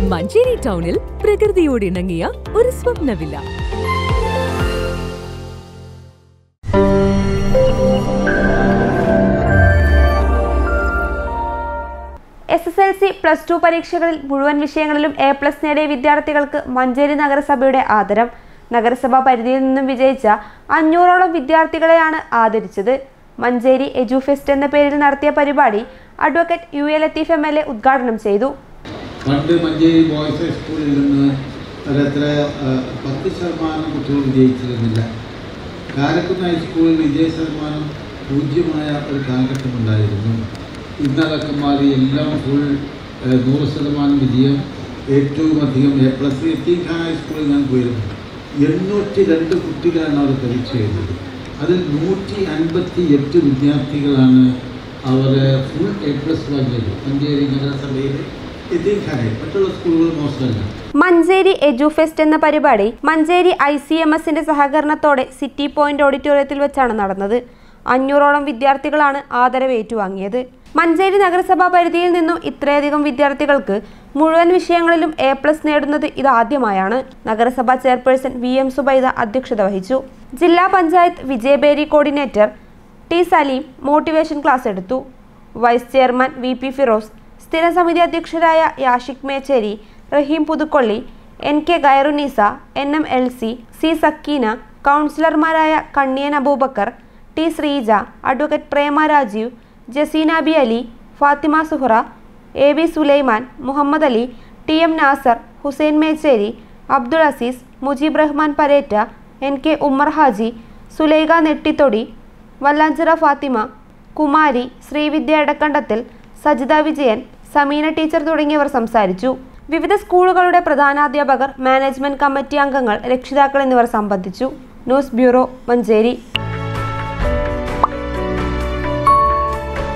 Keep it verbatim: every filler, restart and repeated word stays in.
മഞ്ചേരി ടൗണിൽ പ്രകൃതിയോട് ഇണങ്ങിയ ഒരു സ്വപ്ന villa. S S L C plus two പരീക്ഷകളിൽ മുഴുവൻ വിഷയങ്ങളിലും എ പ്ലസ് നേടിയ വിദ്യാർത്ഥികൾക്ക് മഞ്ചേരി നഗരസഭയുടെ ആദരം. നഗരസഭാ പരിധിയിൽ നിന്നും വിജയിച്ച അഞ്ഞൂറോളം വിദ്യാർത്ഥികളെയാണ് ആദരിച്ചത്. മഞ്ചേരി എജുഫെസ്റ്റ് എന്ന പേരിൽ നടത്തിയ പരിപാടി advocate U A Latheef M L A ഉദ്ഘാടനം ചെയ്തു. പണ്ട് മഞ്ചേരി ബോയ്സ് ഹൈസ്കൂളിൽ നിന്ന് ഒരെത്ര പത്ത് ശതമാനം കുട്ടികൾ വിജയിച്ചിരുന്നില്ല. കാരക്കുന്ന് ഹൈസ്കൂളിൽ വിജയ ശതമാനം പൂജ്യമായ ഒരു കാലഘട്ടമുണ്ടായിരുന്നു. ഇന്നതൊക്കെ മാറി എല്ലാം ഫുൾ നൂറ് ശതമാനം വിജയം, ഏറ്റവും അധികം എ പ്ലസ്. യത്തീംഖാന ഹൈസ്കൂളിൽ ഞാൻ പോയിരുന്നു. എണ്ണൂറ്റി രണ്ട് കുട്ടികളാണ് അവർ പരീക്ഷ എഴുതിയത്. അതിൽ നൂറ്റി അൻപത്തി എട്ട് വിദ്യാർത്ഥികളാണ് അവർ ഫുൾ എ പ്ലസ് വാങ്ങിയത്. മഞ്ചേരി നഗരസഭയിലെ യത്തീംഖാനയിൽ. മറ്റുള്ള സ്കൂളുകൾ മോശമല്ല. മഞ്ചേരി എജുഫെസ്റ്റ് എന്ന പരിപാടി മഞ്ചേരി ഐ സി എം എസിന്റെ സഹകരണത്തോടെ സിറ്റി പോയിന്റ് ഓഡിറ്റോറിയത്തിൽ വെച്ചാണ് നടന്നത്. അഞ്ഞൂറോളം വിദ്യാർത്ഥികളാണ് ആദരവ് ഏറ്റുവാങ്ങിയത്. മഞ്ചേരി നഗരസഭാ പരിധിയിൽ നിന്നും ഇത്രയധികം വിദ്യാർത്ഥികൾക്ക് മുഴുവൻ വിഷയങ്ങളിലും എ പ്ലസ് നേടുന്നത് ഇതാദ്യമായാണ്. നഗരസഭാ ചെയർപേഴ്സൺ വി എം സുബൈദ അധ്യക്ഷത വഹിച്ചു. ജില്ലാ panchayat Vijayabheri coordinator T Saleem motivation class എടുത്തു. Vice chairman V P Firoz, സ്ഥിരം സമിതി അധ്യക്ഷരായ Yashik Mecheri, Raheem Puthukkolli, N K Khairunnisa, N M L C, C Sakeena, കൗൺസിലർമാരായ Kanniyan Abubakar, T Sreeja, advocate Prema Rajeev, Jaseena B Ali, Fathima Suhara, A B Sulaiman, Muhammad Ali, T M Nasar, Hussain Mecheri, Abdul Azeez, Mujeeb Rahman Pareta, N K Ummer Haji, Sulaikha Nettithodi, Vallanchira Fathima, Kumari, Srividya Edakkandathil, Sajitha Vijayan, Sameena teacher തുടങ്ങിയവർ സംസാരിച്ചു. വിവിധ സ്കൂളുകളുടെ പ്രധാനാധ്യാപകർ, മാനേജ്മെന്റ് കമ്മിറ്റി അംഗങ്ങൾ, രക്ഷിതാക്കൾ എന്നിവർ സംബന്ധിച്ചു. News bureau, Manjeri.